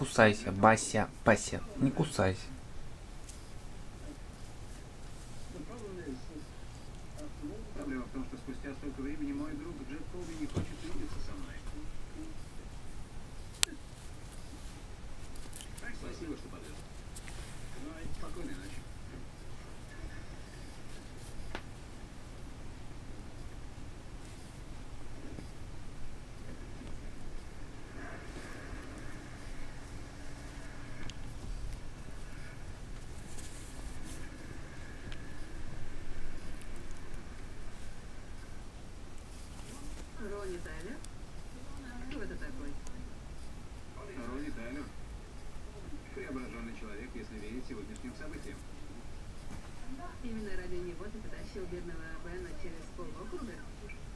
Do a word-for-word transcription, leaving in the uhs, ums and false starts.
кусайся, Бася, Бася, не кусайся. Проблема в том, что спустя столько времени мой друг Джек Колби не хочет видеться со мной. Спасибо, что подвез. Ну, спокойной ночи. Ронни Тайлер? Кто это такой? Ронни Тайлер. Преображенный человек, если верить сегодняшним событиям. Именно ради него ты потащил бедного Бена через полокруга?